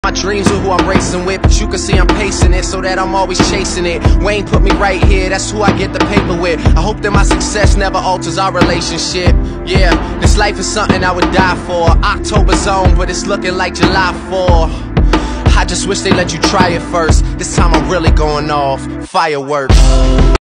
My dreams are who I'm racing with, but you can see I'm pacing it so that I'm always chasing it. Wayne put me right here, that's who I get the paper with. I hope that my success never alters our relationship. Yeah, this life is something I would die for. October's on, but it's looking like July 4. I just wish they let you try it first. This time I'm really going off fireworks.